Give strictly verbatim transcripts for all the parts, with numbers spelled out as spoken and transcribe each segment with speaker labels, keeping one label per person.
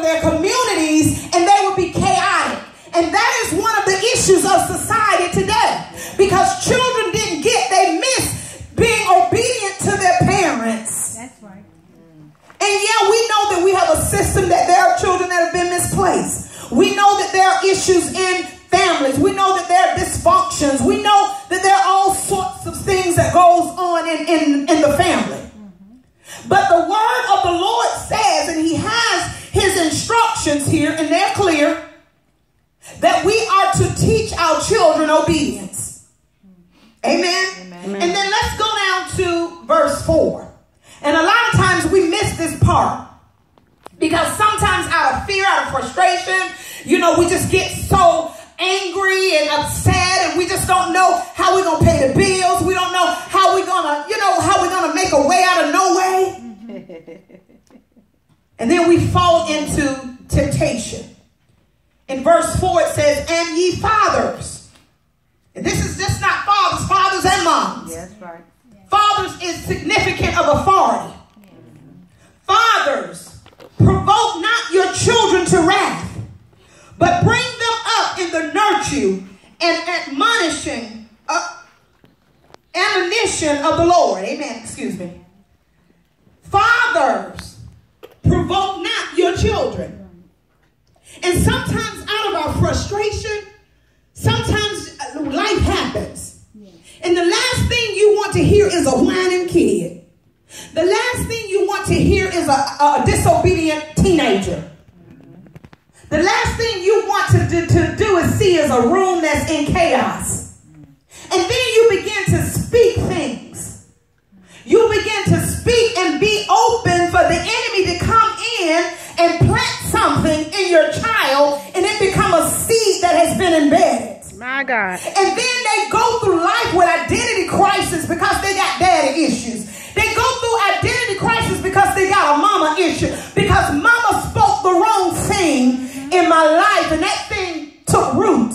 Speaker 1: their communities, and they would be chaotic. And that is one of the issues of society today. Because children didn't get, they miss being obedient to their parents.
Speaker 2: That's right.
Speaker 1: And yeah, we know that we have a system that there are children that have been misplaced. We know that there are issues in families. We know that there are dysfunctions. We know that there are all sorts of things that goes on in, in, in the family. Mm-hmm. But the word of the Lord says, and he has his instructions here, and they're clear, that we are to teach our children obedience. Amen? Amen. And then let's go down to verse four. And a lot of times we miss this part. Because sometimes out of fear, out of frustration, you know, we just get so angry and upset, and we just don't know how we're going to pay the bills. We don't know how we're going to, you know, how we're going to make a way out of no way. And then we fall into temptation. In verse four, it says, and ye fathers. And this is just not fathers, fathers and moms.
Speaker 3: Yes, right.
Speaker 1: Fathers is significant of authority. Fathers, provoke not your children to wrath, but bring them up in the nurture and admonishing, uh, admonition of the Lord. Amen. Excuse me. Fathers, provoke not your children. And sometimes out of our frustration, sometimes life happens. And the last thing you want to hear is a whining kid. The last thing you want to hear is a, a disobedient teenager. The last thing you want to do, to do is see is a room that's in chaos. And then you begin to speak things. You begin to speak and be open for the enemy to come in and plant something in your child, and it become a seed that has been embedded.
Speaker 3: My God.
Speaker 1: And then they go through life with identity crisis because they got daddy issues. They go through identity crisis because they got a mama issue. Because mama spoke the wrong thing in my life, and that thing took root.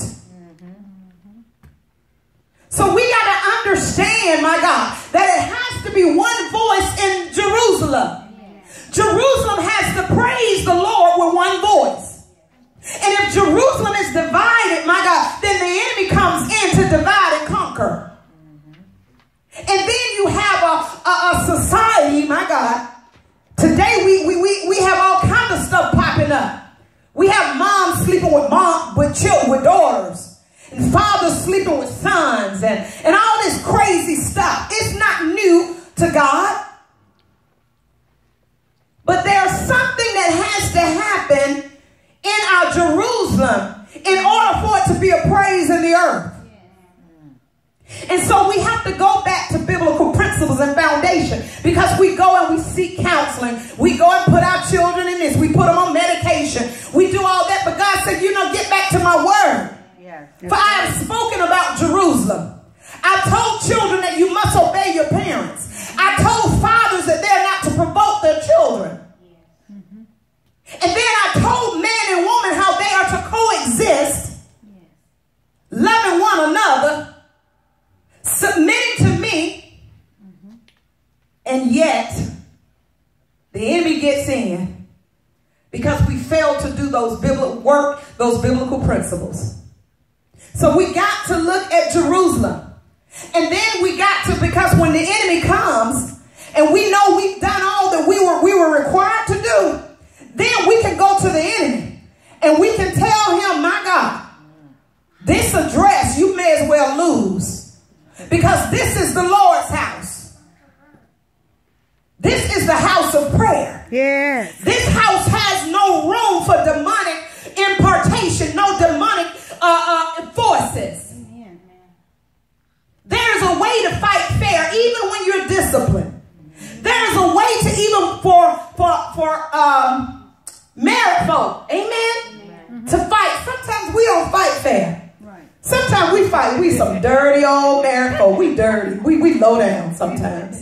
Speaker 1: So we got to understand, my God, that it has to be one voice in Jerusalem. Jerusalem has to praise the Lord with one voice. And if Jerusalem is divided, my God, then the enemy comes in to divide and conquer. And then you have a, a, a society, my God. Today we, we, we, we have all kinds of stuff popping up. We have moms sleeping with mom, with children, with daughters. And fathers sleeping with sons. And, and all this crazy stuff. It's not new to God. But there's something that has to happen in our Jerusalem in order for it to be a praise in the earth. And so we have to go back to biblical principles and foundation, because we go and we seek counseling. We go and put our children in this. We put them on medication. We do all that. But God said, you know, get back to my word. Yes. For I have spoken about Jerusalem. I told children that you must obey your parents. I told fathers that they're not to provoke their children. Mm-hmm. And then I told man and woman how they are to coexist, yes, loving one another, submitting to me, mm-hmm, and yet the enemy gets in because we fail to do those biblical work, those biblical principles. So we got to look at Jerusalem. And then we got to, because when the enemy comes and we know we've done all that we were, we were required to do, then we can go to the enemy and we can tell him, my God, this address you may as well lose, because this is the Lord's house. This is the house of prayer.
Speaker 3: Yes.
Speaker 1: This house has no room for demonic impartation, no demonic uh, uh, forces. There is a way to fight fair, even when you're disciplined. There is a way to even for for for um, married folk, amen, mm-hmm, to fight. Sometimes we don't fight fair. Right. Sometimes we fight. We some dirty old married folk. We dirty. We we low down sometimes.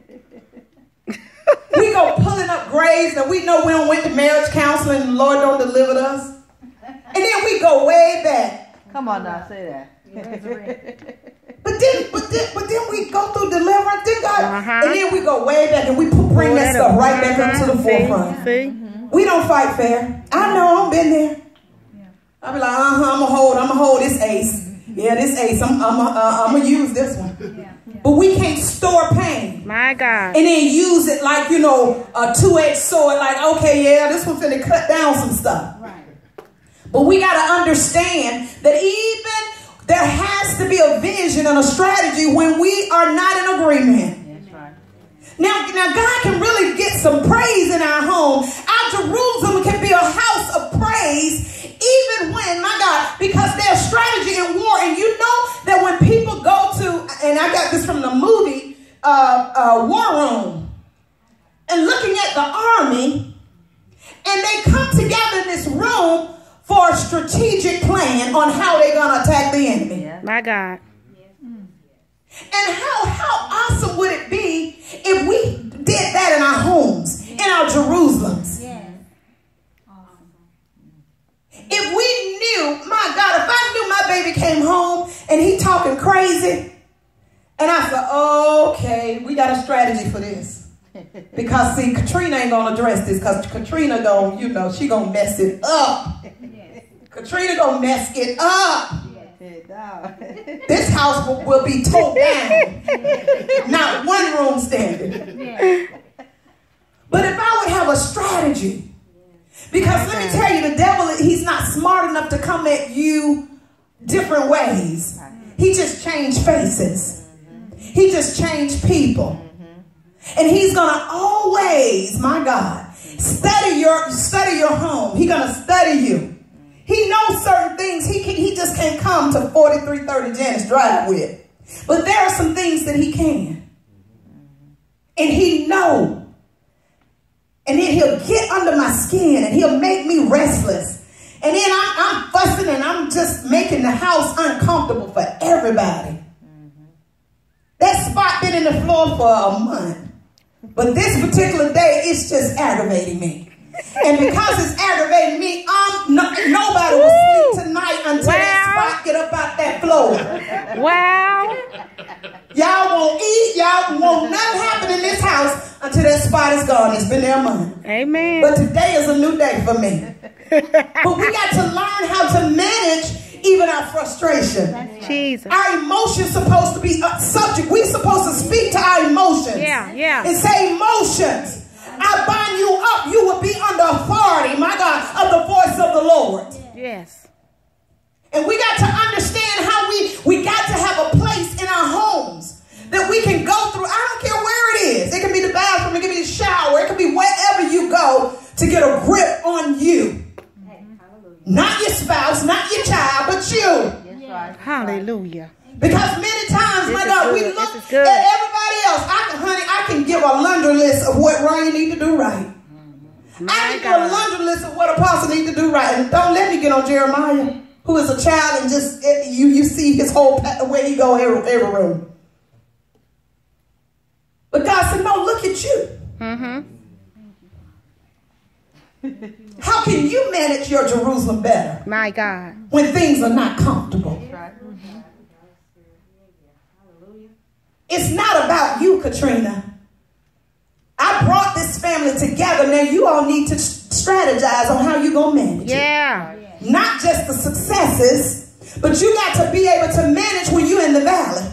Speaker 1: We go pulling up graves and we know we don't went to marriage counseling and the Lord don't deliver us. And then we go way back.
Speaker 3: Come on now, say that.
Speaker 1: But then, but then, but then we go through deliverance, then God,
Speaker 3: uh-huh,
Speaker 1: and then we go way back and we bring that stuff right back up to the forefront.
Speaker 3: See?
Speaker 1: We don't fight fair. I I know, I've been there. I'll be like, uh-huh, I'm going to hold, I'm going to hold this ace. Yeah, this ace, I'm, I'm, uh, I'm going to use this one. Yeah, yeah. But we can't store pain.
Speaker 2: My God.
Speaker 1: And then use it like, you know, a two-edged sword. Like, okay, yeah, this one's going to cut down some stuff. Right. But we got to understand that even there has to be a vision and a strategy when we are not in agreement. That's right. Now, now, God can really get some praise in our home. Our Jerusalem can be a house of praise. Even when, my God, because there's strategy in war. And you know that when people go to, and I got this from the movie, uh, uh, War Room, and looking at the army, and they come together in this room for a strategic plan on how they're going to attack the enemy.
Speaker 2: Yeah. My God.
Speaker 1: And how, how awesome would it be if we did that in our homes, in our Jerusalems? Yeah. If we knew, my God, if I knew my baby came home and he talking crazy, and I said, okay, we got a strategy for this. Because, see, Katrina ain't going to address this because Katrina going, you know, she going to mess it up. Yes. Katrina going to mess it up. Yes. This house will, will be tore down. Yes. Not one room standing. Yes. But if I would have a strategy, because let me tell you, the devil, he's not smart enough to come at you different ways. He just changed faces. He just changed people. And he's going to always, my God, study your study your home. He's going to study you. He knows certain things he can, he just can't come to forty-three thirty Janice Drive with. But there are some things that he can. And he knows. And then he'll get under my skin and he'll make me restless. And then I'm, I'm fussing and I'm just making the house uncomfortable for everybody. Mm-hmm. That spot been in the floor for a month. But this particular day, it's just aggravating me. And because it's aggravating me, I'm no, nobody will sleep tonight until wow. that spot get up out that floor.
Speaker 2: Wow.
Speaker 1: Y'all won't eat. Y'all won't nothing happen in this house until that spot is gone. It's been there a month.
Speaker 2: Amen.
Speaker 1: But today is a new day for me. But we got to learn how to manage even our frustration.
Speaker 2: Jesus.
Speaker 1: Our emotions supposed to be a subject. We're supposed to speak to our emotions.
Speaker 2: Yeah, yeah.
Speaker 1: And say, emotions, I bind you up. You will be under authority, my God, of the voice of the Lord.
Speaker 2: Yes.
Speaker 1: And we got to understand how we, we got to have a place in our homes that we can go through. I don't care where it is. It can be the bathroom. It can be the shower. It can be wherever you go to get a grip on you. Not your spouse, not your child, but you.
Speaker 2: Yes. Hallelujah.
Speaker 1: Because many times,
Speaker 2: this
Speaker 1: my God, we look at everybody else. I can, honey, I can give a laundry list of what Ryan need to do right. Mm-hmm. I can God. give a laundry list of what Apostle need to do right. And don't let me get on Jeremiah, who is a child, and just you you see his whole the way he go every, every room. But God said, no, look at you.
Speaker 2: Mm-hmm.
Speaker 1: How can you manage your Jerusalem better?
Speaker 2: My God.
Speaker 1: When things are not comfortable. It's not about you, Katrina. I brought this family together. Now you all need to strategize on how you're going to manage
Speaker 2: yeah.
Speaker 1: it. Not just the successes, but you got to be able to manage when you're in the valley.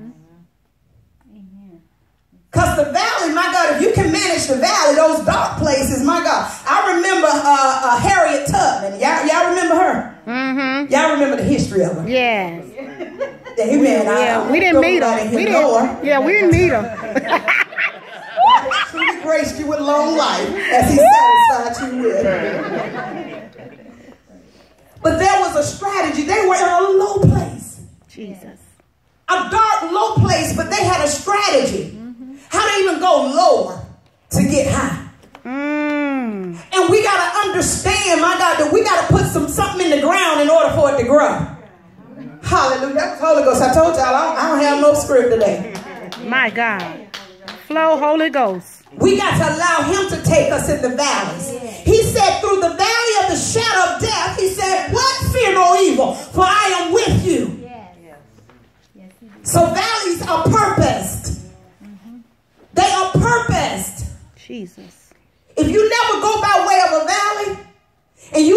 Speaker 1: Because the valley, my God, if you can manage the valley, those dark places, my God. I remember uh, uh, Harriet Tubman. Y'all, y'all remember her?
Speaker 2: Mm-hmm.
Speaker 1: Y'all remember the history of her?
Speaker 2: Yes.
Speaker 1: Amen.
Speaker 2: Yeah,
Speaker 1: I,
Speaker 2: we didn't meet her. We didn't, yeah, we didn't meet her.
Speaker 1: Truly graced you with long life as he satisfied you with. But there was a strategy. They were in a low place.
Speaker 2: Jesus.
Speaker 1: A dark, low place, but they had a strategy. How to even go lower to get high.
Speaker 2: Mm.
Speaker 1: And we got to understand, my God, that we got to put some something in the ground in order for it to grow. Hallelujah. That's the Holy Ghost. I told y'all, I don't, I don't have no script today.
Speaker 2: My God. Flow, Holy Ghost.
Speaker 1: We got to allow him to take us in the valleys. He said, through the valley of the shadow of death, he said, what? Fear no evil, for I am with you. So valleys are purposed. They are purposed.
Speaker 2: Jesus.
Speaker 1: If you never go by way of a valley and you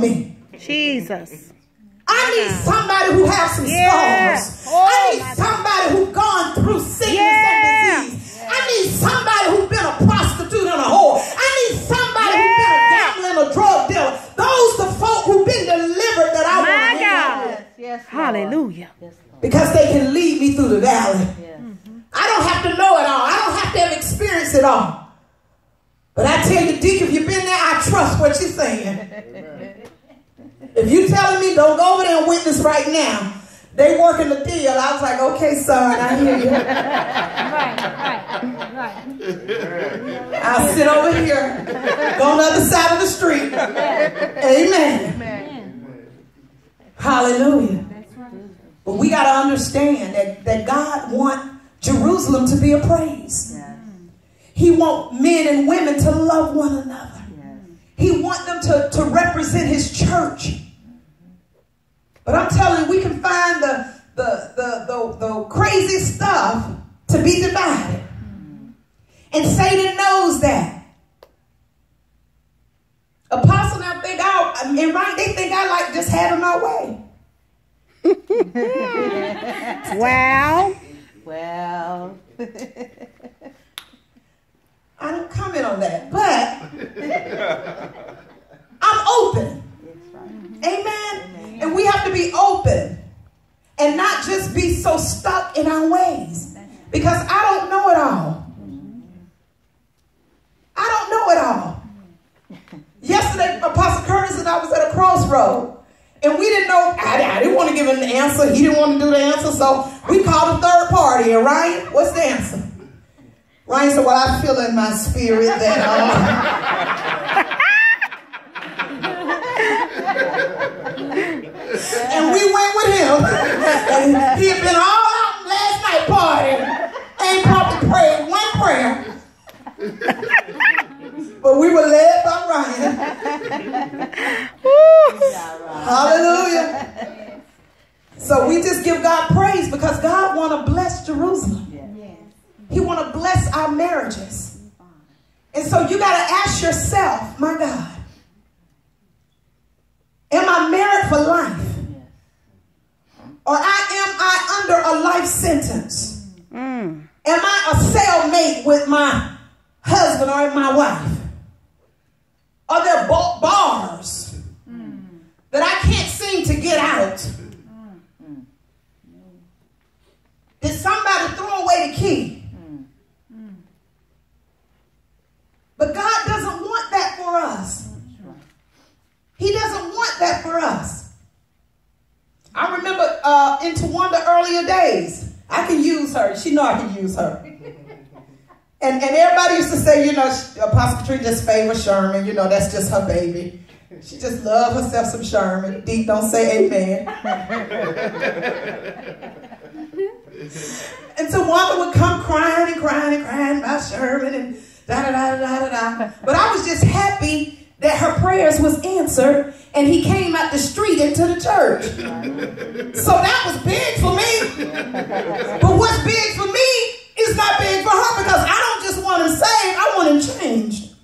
Speaker 1: me.
Speaker 2: Jesus.
Speaker 1: I need somebody who has some
Speaker 2: Yeah.
Speaker 1: scars.
Speaker 2: Oh,
Speaker 1: I need
Speaker 2: my
Speaker 1: somebody who's gone through sickness
Speaker 2: Yeah.
Speaker 1: and disease. I need somebody who's been a prostitute and a whore. I need somebody who's been a
Speaker 2: Yeah.
Speaker 1: gambler and a drug dealer. Those the folk who've been delivered that I
Speaker 2: My
Speaker 1: want to hang out
Speaker 2: God.
Speaker 1: with.
Speaker 3: Yes, Lord.
Speaker 2: Hallelujah.
Speaker 3: Yes, Lord.
Speaker 1: Because they can lead me through the valley.
Speaker 3: Yes.
Speaker 1: I don't have to know it all. I don't have to have experienced it all. But I tell you, Dick, if you've been there, I trust what you're saying. If you telling me don't go over there and witness right now, they working the deal. I was like, okay, son, I hear you.
Speaker 2: Right, right, right.
Speaker 1: I'll sit over here, go on the other side of the street. Amen.
Speaker 3: Amen.
Speaker 1: Hallelujah. But we got to understand that, that God wants Jerusalem to be a praise.
Speaker 3: Yes.
Speaker 1: He wants men and women to love one another.
Speaker 3: Yes.
Speaker 1: He wants them to, to represent his church. But I'm telling you, we can find the, the, the, the, the crazy stuff to be divided. And Satan knows that. Apostle, now think I, and right, they think I like just having my way.
Speaker 2: Wow.
Speaker 3: Well.
Speaker 1: I don't comment on that, but I'm open. Amen. Amen. And we have to be open and not just be so stuck in our ways, because I don't know it all. I don't know it all. Yesterday, Apostle Curtis and I was at a crossroad, and we didn't know, I, I didn't want to give him the answer. He didn't want to do the answer, so we called a third party. And Ryan, what's the answer? Ryan said, well, I feel in my spirit that, uh, and we went with him. And he had been all out last night partying. Ain't probably prayed one prayer. But we were led by Ryan. Hallelujah. So we just give God praise because God want to bless Jerusalem. He want to bless our marriages. And so you got to ask yourself, my God, am I married for life? Or I, am I under a life sentence? Mm. Am I a cellmate with my husband or my wife? Are there bars mm. that I can't seem to get out? Mm. Did somebody throw away the key? But God doesn't want that for us. He doesn't want that for us. I remember uh, in Tawanda earlier days, I can use her. She know I can use her. And, and everybody used to say, you know, Apostle Katrina just favors Sherman. You know, that's just her baby. She just loves herself some Sherman. Deep don't say amen. And Tawanda would come crying and crying and crying about Sherman and da da da da da da. But I was just happy that her prayers was answered and he came out the street into the church. So that was big for me. But what's big for me is not big for her, because I don't just want him saved, I want him changed.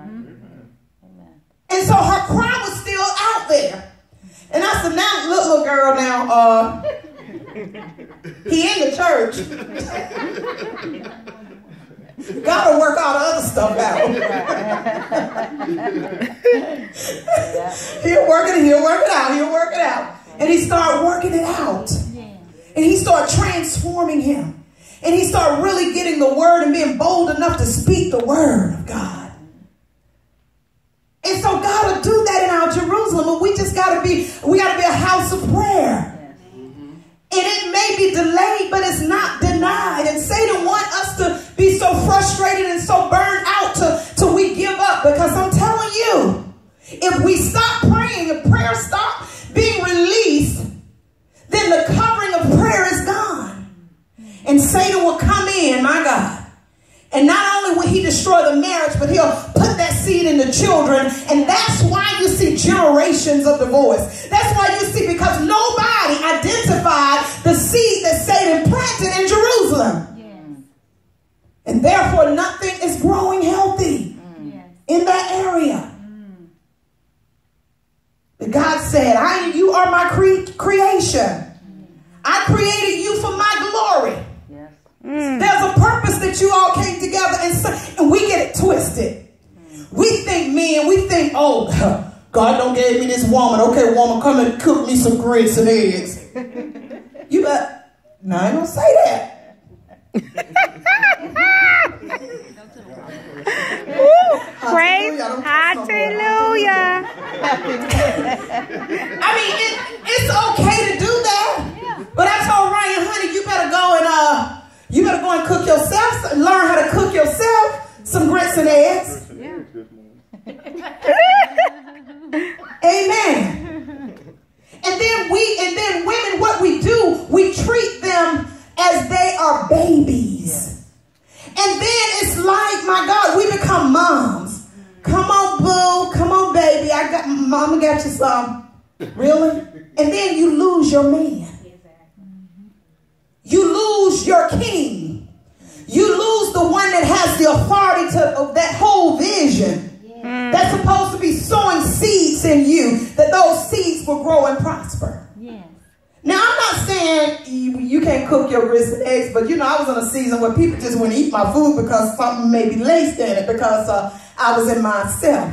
Speaker 1: And so her cry was still out there. And I said, now, look, little girl, now, uh, he in the church. God will work all the other stuff out. He'll work it, he'll work it out, he'll work it out. And he started working it out. And he started transforming him. And he started really getting the word and being bold enough to speak the word of God. And so God will do that in our Jerusalem, but we just got to be, we got to be a house of prayer. And it may be delayed, but it's not denied. And Satan wants us to be so frustrated and so burned out to, till we give up. Because I'm telling you, if we stop praying, if prayer stops being released, then the covering of prayer is gone. And Satan will come in, my God. And not only will he destroy the marriage, but he'll put that seed in the children. And that's why you see generations of divorce. That's why you see, because nobody identified the seed that Satan planted in Jerusalem. Yes. And therefore nothing is growing healthy mm. in that area. Mm. But God said, I, you are my cre- creation. I created you for my glory.
Speaker 3: Yes.
Speaker 2: Mm.
Speaker 1: There's a purpose that you all came together and, so, and we get it twisted. We think men, we think, oh, God don't gave me this woman. Okay, woman, come and cook me some grits and eggs. You got, no, I don't say that.
Speaker 2: Praise, hallelujah.
Speaker 1: I mean, it, it's okay to do that. But I told Ryan, honey, you better go and, uh, you better go and cook yourself, learn how to cook yourself some grits and eggs. Amen. And then we, and then women, what we do, we treat them as they are babies. And then it's like, my God, we become moms. Come on, boo. Come on, baby. I got, mama got you some. Really? And then you lose your man. You lose your king. You lose the one that has the authority to of that whole vision. Yeah. That's supposed to be sowing seeds in you, that those seeds will grow and prosper. Yeah. Now, I'm not saying you, you can't cook your grits and eggs, but you know, I was in a season where people just wouldn't eat my food because something may be laced in it because uh, I was in myself.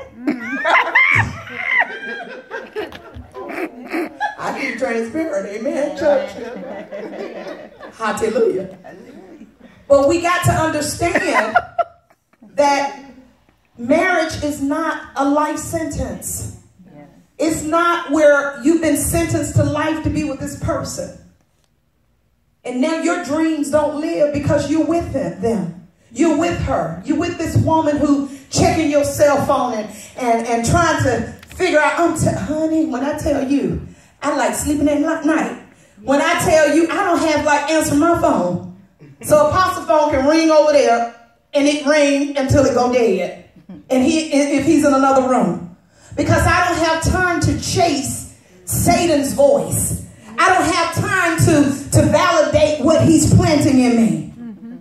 Speaker 1: I be transparent, amen, church. Hallelujah. But we got to understand that marriage is not a life sentence. It's not where you've been sentenced to life to be with this person. And now your dreams don't live because you're with them. You're with her. You're with this woman who checking your cell phone and, and, and trying to figure out, I'm t- honey, when I tell you, I like sleeping at night. When I tell you, I don't have like answer my phone. So Apostle phone can ring over there and it ring until it go dead. And he, if he's in another room. Because I don't have time to chase Satan's voice. I don't have time to, to validate what he's planting in me.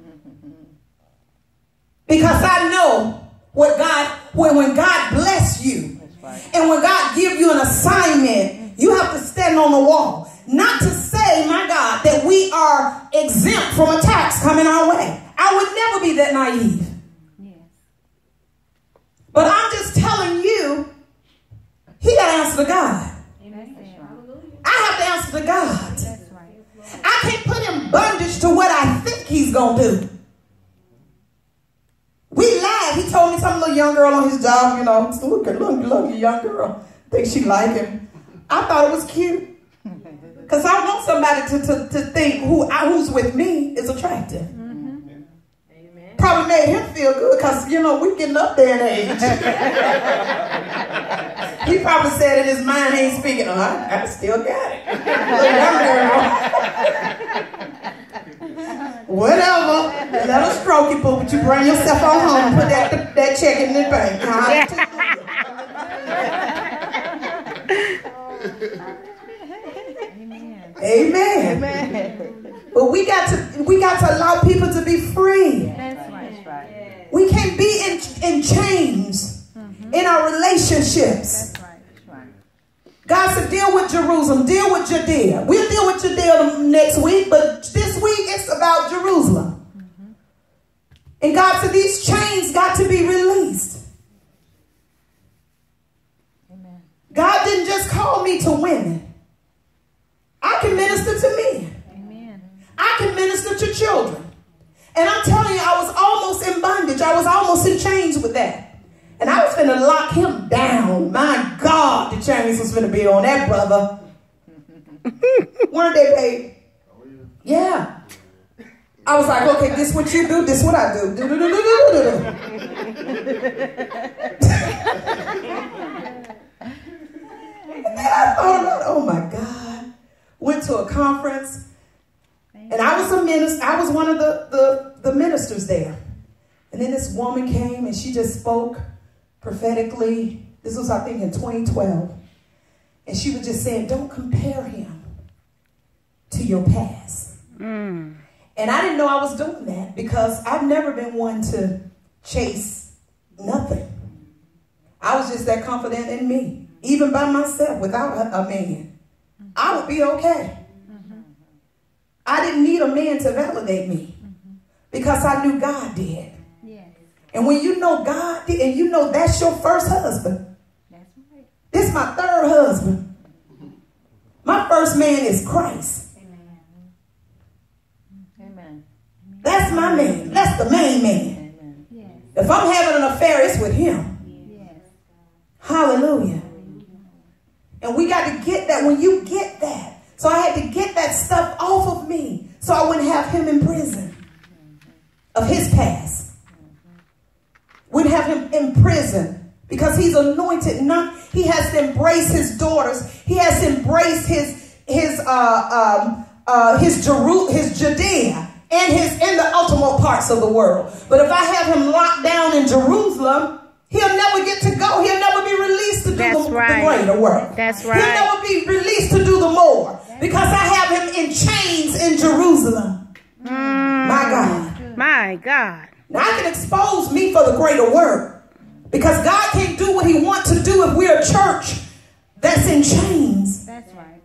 Speaker 1: Because I know what God, when, when God bless you and when God give you an assignment, you have to stand on the wall. Not to say, my God, that we are exempt from attacks coming our way. I would never be that naive. But I'm just telling you, he got to answer to God. I have to answer to God. I can't put in bondage to what I think he's going to do. We laughed. He told me some little young girl on his job, you know, look at look, look, young girl. I think she like him. I thought it was cute. Because I want somebody to, to, to think who who's with me is attractive. Mm-hmm. Amen. Probably made him feel good because, you know, we're getting up there in age. He probably said in his mind, he ain't speaking, oh, I, I still got it. Look, girl. Whatever. Let her stroke you, but you bring yourself on home and put that, that check in the bank. Amen. Amen. But we got to we got to allow people to be free. That's right. That's right. We can't be in in chains mm-hmm. in our relationships. That's right. That's right. God said, deal with Jerusalem, deal with Judea. We'll deal with Judea next week, but this week it's about Jerusalem. Mm-hmm. And God said, these chains got to be released. Amen. God didn't just call me to women. I can minister to men. Amen. I can minister to children. And I'm telling you, I was almost in bondage. I was almost in chains with that. And I was going to lock him down. My God, the chains was going to be on that brother. Weren't they, babe? Yeah. I was like, okay, this what you do, this what I do. Do, do, do, do, do, do, do. And then I thought, oh my God. Went to a conference, and I was a minister. I was one of the, the, the ministers there. And then this woman came, and she just spoke prophetically. This was, I think, in twenty twelve. And she was just saying, don't compare him to your past. Mm. And I didn't know I was doing that because I've never been one to chase nothing. I was just that confident in me. even by myself, without a, a man, I would be okay. I didn't need a man to validate me because I knew God did. And when you know God did, and you know that's your first husband, this is my third husband. My first man is Christ. Amen. That's my man. That's the main man. Amen. If I'm having an affair, it's with him. Yes. Hallelujah. And we got to get that. When you get that. So I had to get that stuff off of me so I wouldn't have him in prison of his past. Wouldn't have him in prison because he's anointed. Not, he has to embrace his daughters. He has to embrace his his uh, um, uh, his Jeru his Judea and his in the ultimate parts of the world. But if I have him locked down in Jerusalem, he'll never get to go. He'll never be released to do the, right. the greater work.
Speaker 2: That's right.
Speaker 1: He'll never be released to do the more because I have him in chains in Jerusalem. Mm. My God.
Speaker 2: My God.
Speaker 1: Now I can expose me for the greater work because God can't do what he wants to do if we're a church that's in chains. That's right.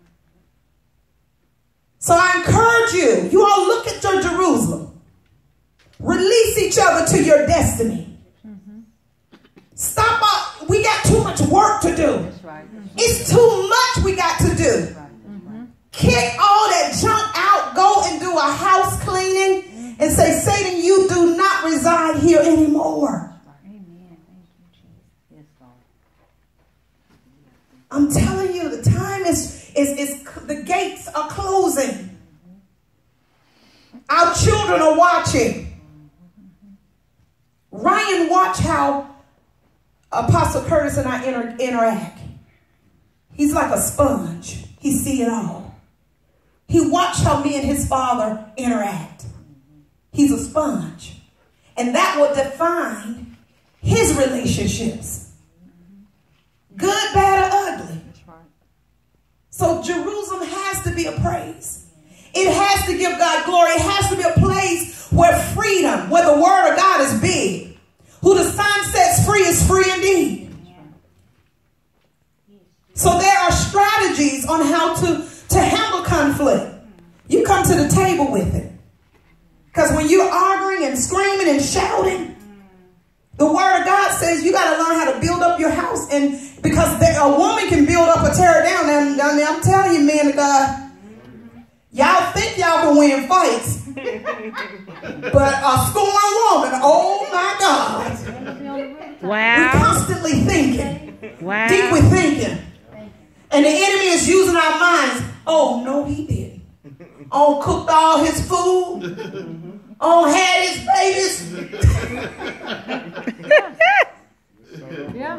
Speaker 1: So I encourage you, you all look at your Jerusalem. Release each other to your destiny. Mm-hmm. Stop up. We got too much work to do. That's right. Mm-hmm. It's too much we got to do. That's right. Mm-hmm. Kick all that junk out. Go and do a house cleaning. And say, Satan, you do not reside here anymore. Amen. Thank you, Jesus. Yes, God. I'm telling you, the time is, is, is the gates are closing. Our children are watching. Ryan, watch how Apostle Curtis and I inter interact. He's like a sponge. He sees it all. He watched how me and his father interact. He's a sponge. And that will define his relationships. Good, bad, or ugly. So Jerusalem has to be a praise. It has to give God glory. It has to be a place where freedom, where the word of God is big. Who the Son sets free is free indeed. So there are strategies on how to, to handle conflict. You come to the table with it. Because when you're arguing and screaming and shouting, the word of God says you got to learn how to build up your house. And because there, a woman can build up or tear it down. And, and I'm telling you, man of God, y'all think y'all can win fights. But a scorned woman, oh my God.
Speaker 2: Wow.
Speaker 1: We're constantly thinking.
Speaker 2: Wow.
Speaker 1: Deep with thinking. And the enemy is using our minds. Oh, no, he didn't. Oh, cooked all his food. Oh, had his babies. Yeah.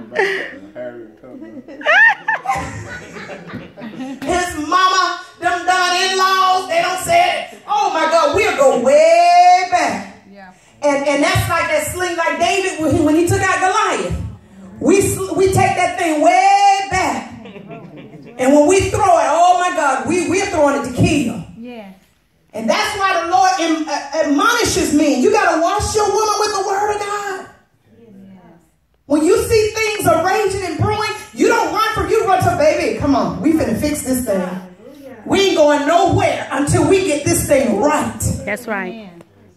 Speaker 1: His mama, them done in-laws, they don't say it. Oh my God, we'll go way back. Yeah. And, and that's like that sling like David when he, when he took out Goliath. We, we take that thing way back. And when we throw it, oh my God, we, we're throwing it to kill. Yeah. And that's why the Lord am, uh, admonishes me. You got to wash your woman with the word of God. Yeah. When you see things are raging and brewing, you don't run from, you run to, baby, come on, we finna fix this thing. Yeah. We ain't going nowhere until we get this thing right.
Speaker 2: That's right.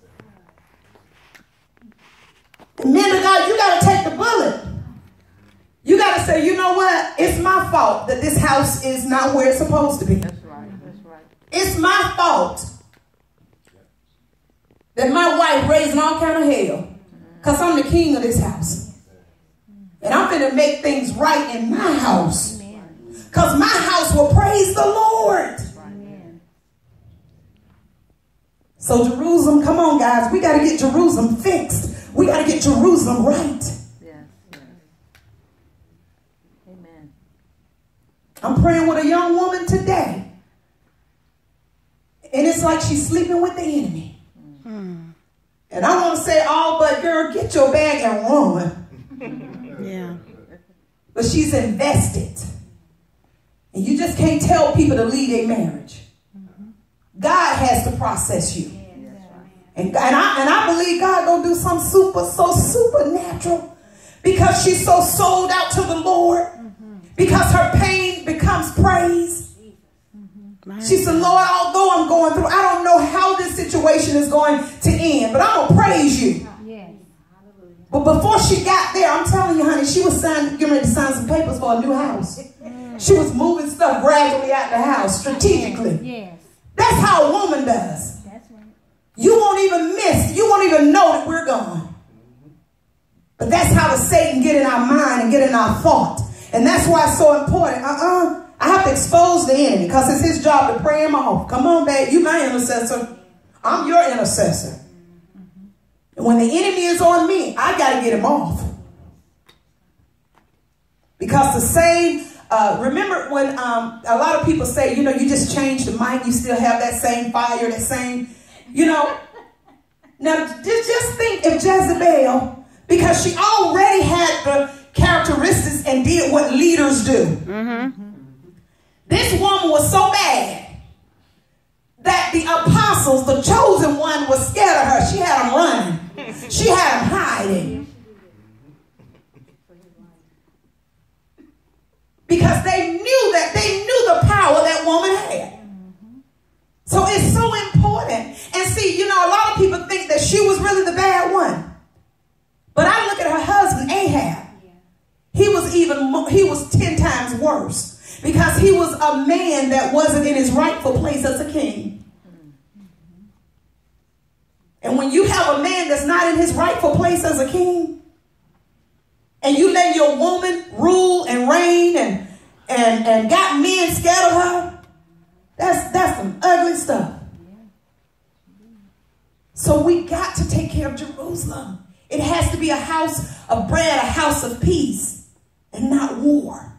Speaker 1: Men of God, you got to take the bullet. You got to say, you know what? It's my fault that this house is not where it's supposed to be. That's right. That's right. It's my fault that my wife raising all kind of hell. Because I'm the king of this house. And I'm going to make things right in my house. Because my house will praise the Lord. So Jerusalem, come on guys. We got to get Jerusalem fixed. We got to get Jerusalem right. I'm praying with a young woman today. And it's like she's sleeping with the enemy. Mm. And I want to say, oh, but girl, get your bag and run. Yeah. But she's invested. And you just can't tell people to leave their marriage. Mm-hmm. God has to process you. Yeah. And, and, I, and I believe God going to do something super, so supernatural. Because she's so sold out to the Lord. because her pain becomes praise. She said, Lord, although I'm going through, I don't know how this situation is going to end, but I'm going to praise you.
Speaker 4: Yes.
Speaker 1: But before she got there, I'm telling you, honey, she was signing, getting ready to sign some papers for a new house. She was moving stuff gradually out the house, strategically.
Speaker 4: Yes.
Speaker 1: That's how a woman does.
Speaker 4: That's right.
Speaker 1: You won't even miss, you won't even know that we're gone. But that's how the Satan get in our mind and get in our thought. And that's why it's so important. Uh-uh. I have to expose the enemy because it's his job to pray him off. Come on, babe. You my intercessor. I'm your intercessor. And when the enemy is on me, I got to get him off. Because the same, uh, remember when um, a lot of people say, you know, you just change the mic, you still have that same fire, that same, you know. Now, just, just think if Jezebel, because she already had the characteristics and did what leaders do. Mm-hmm. This woman was so bad that the apostles, the chosen one, was scared of her. She had them running. She had them hiding. Because they knew that they knew the power that woman had. So it's so important. And see, you know, a lot of people think that she was really the bad one. But I look at her husband, Ahab. He was even more, he was ten times worse. Because he was a man that wasn't in his rightful place as a king. And when you have a man that's not in his rightful place as a king, and you let your woman rule and reign and, and, and got men scared of her, that's, that's some ugly stuff. So we got to take care of Jerusalem. It has to be a house of bread, a house of peace, and not war.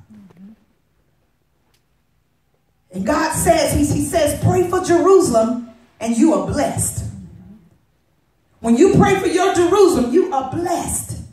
Speaker 1: And God says, he, he says, pray for Jerusalem and you are blessed. When you pray for your Jerusalem, you are blessed.